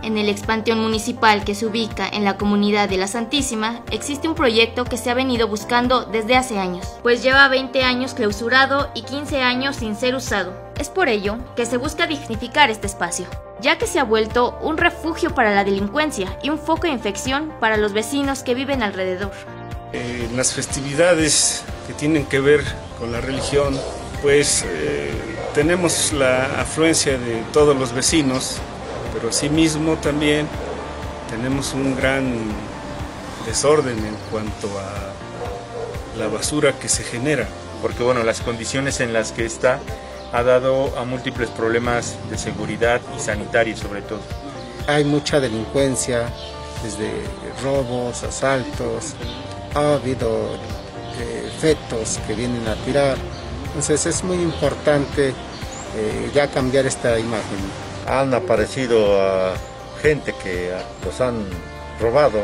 En el expanteón municipal que se ubica en la comunidad de la Santísima, existe un proyecto que se ha venido buscando desde hace años, pues lleva 20 años clausurado y 15 años sin ser usado. Es por ello que se busca dignificar este espacio, ya que se ha vuelto un refugio para la delincuencia y un foco de infección para los vecinos que viven alrededor. En las festividades que tienen que ver con la religión, pues tenemos la afluencia de todos los vecinos, pero asimismo también tenemos un gran desorden en cuanto a la basura que se genera. Porque bueno, las condiciones en las que está ha dado a múltiples problemas de seguridad y sanitarios sobre todo. Hay mucha delincuencia, desde robos, asaltos, ha habido fetos que vienen a tirar, entonces es muy importante ya cambiar esta imagen. Han aparecido a gente que los han robado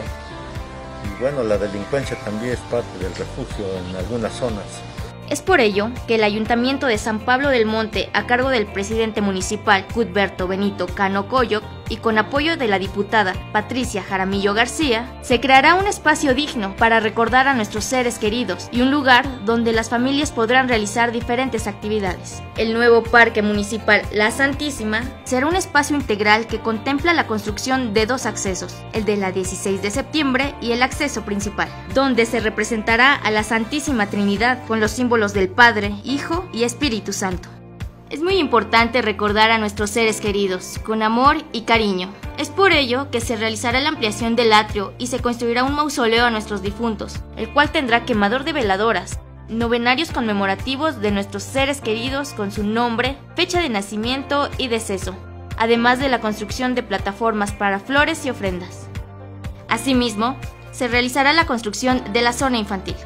y bueno, la delincuencia también es parte del refugio en algunas zonas. Es por ello que el Ayuntamiento de San Pablo del Monte, a cargo del presidente municipal Cuthberto Benito Cano Coyoc y con apoyo de la diputada Patricia Jaramillo García, se creará un espacio digno para recordar a nuestros seres queridos y un lugar donde las familias podrán realizar diferentes actividades. El nuevo Parque Municipal La Santísima será un espacio integral que contempla la construcción de dos accesos, el de la 16 de septiembre y el acceso principal, donde se representará a la Santísima Trinidad con los símbolos del Padre, Hijo y Espíritu Santo. Es muy importante recordar a nuestros seres queridos con amor y cariño. Es por ello que se realizará la ampliación del atrio y se construirá un mausoleo a nuestros difuntos, el cual tendrá quemador de veladoras, novenarios conmemorativos de nuestros seres queridos con su nombre, fecha de nacimiento y deceso, además de la construcción de plataformas para flores y ofrendas. Asimismo, se realizará la construcción de la zona infantil.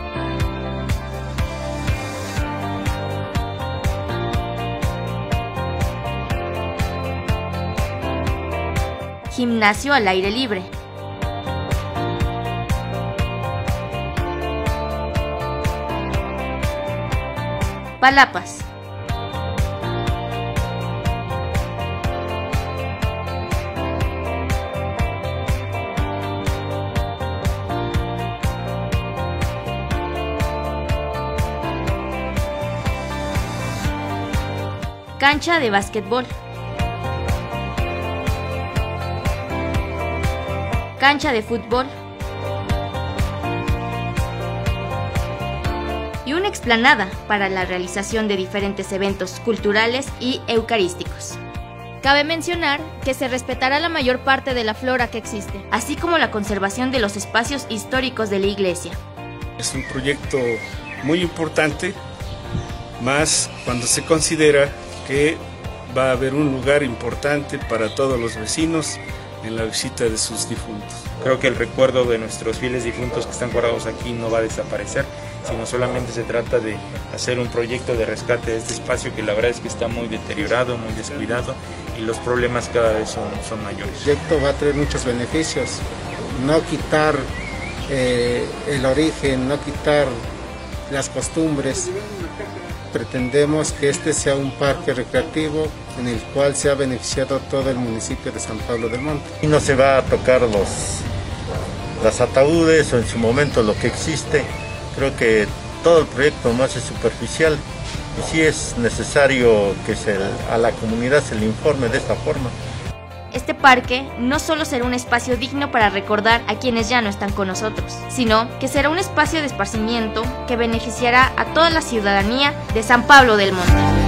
Gimnasio al aire libre. Palapas. Cancha de básquetbol. Cancha de fútbol y una explanada para la realización de diferentes eventos culturales y eucarísticos. Cabe mencionar que se respetará la mayor parte de la flora que existe, así como la conservación de los espacios históricos de la iglesia. Es un proyecto muy importante, más cuando se considera que va a haber un lugar importante para todos los vecinos en la visita de sus difuntos. Creo que el recuerdo de nuestros fieles difuntos que están guardados aquí no va a desaparecer, sino solamente se trata de hacer un proyecto de rescate de este espacio que la verdad es que está muy deteriorado, muy descuidado y los problemas cada vez son mayores. El proyecto va a traer muchos beneficios, no quitar el origen, no quitar las costumbres. Pretendemos que este sea un parque recreativo en el cual se ha beneficiado todo el municipio de San Pablo del Monte. Y no se va a tocar las ataúdes o en su momento lo que existe. Creo que todo el proyecto más es superficial y sí es necesario que a la comunidad se le informe de esta forma. Este parque no solo será un espacio digno para recordar a quienes ya no están con nosotros, sino que será un espacio de esparcimiento que beneficiará a toda la ciudadanía de San Pablo del Monte.